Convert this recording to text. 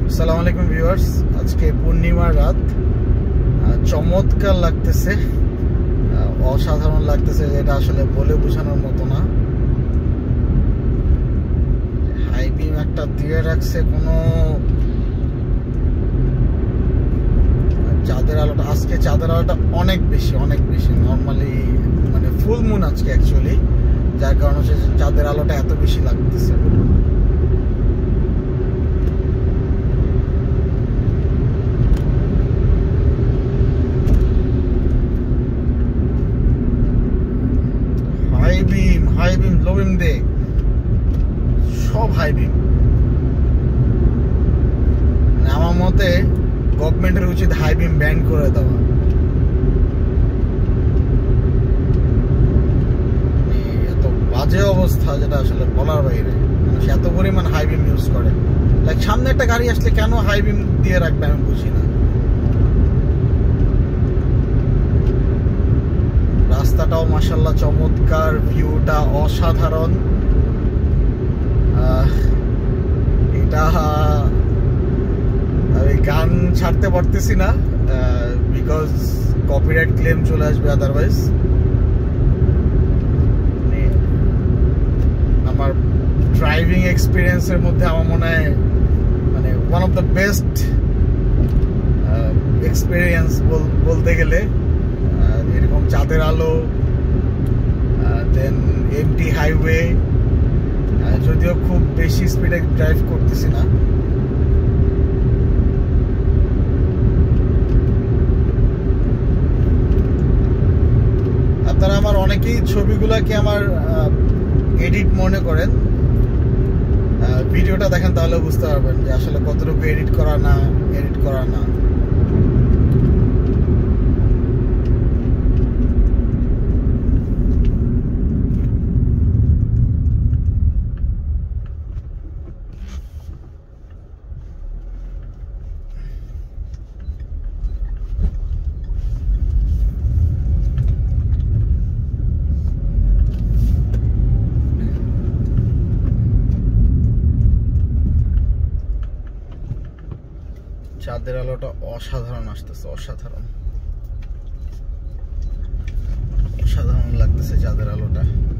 আসসালামু আলাইকুম ভিউয়ার্স, আজকে পূর্ণিমার রাত। চমৎকার লাগতেছে, অসাধারণ লাগতেছে, যেটা আসলে বলে বোঝানোর মতো না। হাই বিম একটা দিয়ে রাখছে, কোনো চাঁদের আলোটা, আজকে চাঁদের আলোটা অনেক বেশি নর্মালি মানে ফুল মুন আজকে অ্যাকচুয়ালি, যার কারণে হচ্ছে চাঁদের আলোটা এত বেশি লাগতেছে। হাই বিম লো বিম দে সব হাই বিম। আমার মতে গভর্নমেন্টের উচিত হাই বিম ব্যান করে দেওয়া। এত বাজে অবস্থা যেটা আসলে বলার বাইরে, মানুষ এত পরিমাণ হাই বিম ইউজ করে। লাইক সামনে একটা গাড়ি আসলে কেন হাই বিম দিয়ে রাখবে আমি বুঝি না। রাস্তাটাও মাশাআল্লাহ চমৎকার, ভিউটা অসাধারণ। এটা আমি গান ছাড়তে পারতেছি না বিকজ কপিরাইট ক্লেম চলে আসবে আদারওয়াইজ। আমার ড্রাইভিং এক্সপিরিয়েন্সের মধ্যে আমার মনে হয় মানে one of the best experience বলতে গেলে। এরকম চাঁদের আলো, দেন এমটি হাইওয়ে, যদিও খুব বেশি স্পিডে ড্রাইভ করতেছি না। আপনারা আমার অনেকেই ছবিগুলোকে আমার এডিট মনে করেন, ভিডিওটা দেখেন তাহলে বুঝতে পারবেন যে আসলে কতটুকু এডিট করা না। চাঁদের আলোটা অসাধারণ আসতেছে, অসাধারণ লাগতেছে চাঁদের আলোটা।